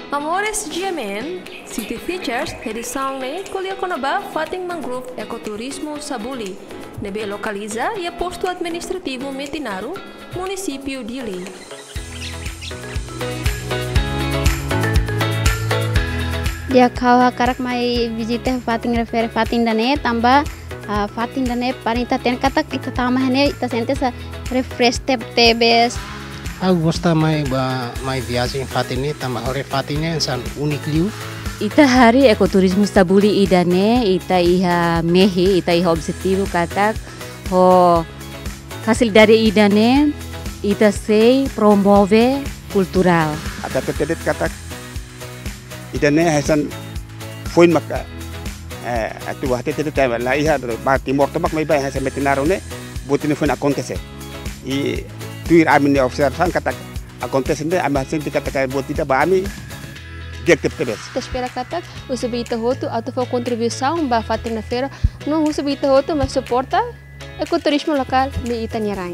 Amores Giamen, City Features, edição ne Colia Conabá, Fating Mangrove Ecoturismo Sabuli, nebe localiza e posto administrativo Metinaro, município de Ili. Dia kawa karak mai visite Fating refer Fating dane tambah Fating dane panita ten katak ita tama hane ita sente sa refresh tebes. Aku gosta mai viagem Fating ni tambah ore Fating ni san unik liu. Ita hari ekoturismo Sabuli idane ita iha mehi ita iha objetivo katak ho hasil dari idane ita sei promove cultural. Ada terdekat katak idane hasan poin maka tu hati tidak tahu lah iha timor tomak mai bai hasan Metinaro ne butin poin acontece i tuir amin observan katak acontece ne ama senti katak buat tidak bami diaktif tebes. Kita espera katak usubita hotu atau for contribuição ba Fating na feira no usubita hotu mas suporta ecoturismo lokal mi ita nyarain.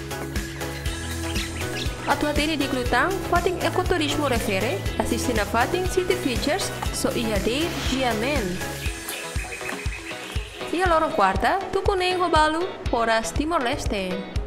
Atuatene di Glutang, Fating Ecoturismo refere, assistir a Fating City Features, so IAD Giamen. E a lorong quarta, tu kuning robalu, Horas Timor-Leste.